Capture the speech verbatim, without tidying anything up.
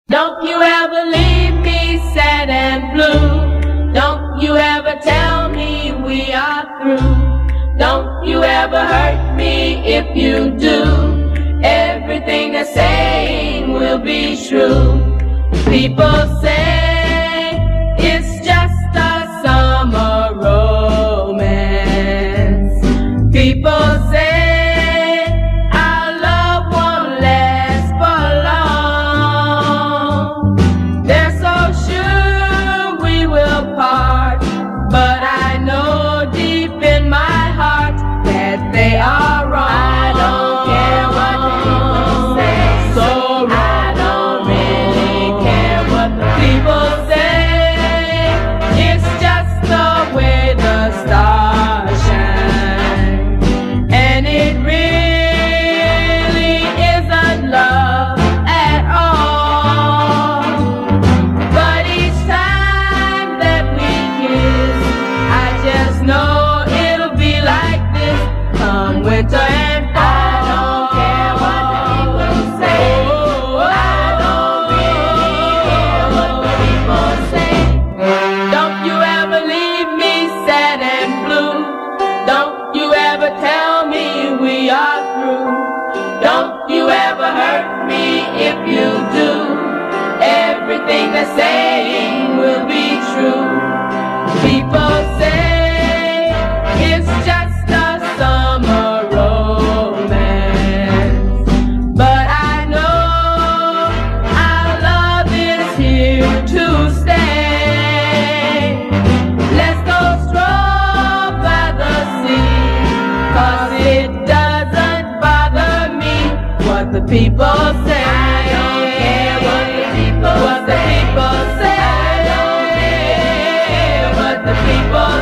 Don't you ever leave me sad and blue. Don't you ever tell me we are through. Don't you ever hurt me. If you do, everything they're saying will be true. People say it's just a summer romance. People say our love won't last for long. They're so sure we will part, but I know deep in my heart that they are wrong. I don't care what people say, so wrong. I don't really care what the people say. It's just the way the stars shine, and it really isn't love at all. But each time that we kiss, I just know it'll be like this come winter and fall. I don't care what the people say. I don't really care what the people say. Don't you ever leave me sad and blue. Don't you ever tell me we are through. Don't you ever hurt me. If you do, everything they're saying will be true. People say it's just a summer romance, but I know our love is here to stay. Let's go stroll by the sea, 'cause it doesn't bother me what the people say. I don't care what the people what say. The people say. I don't care what the people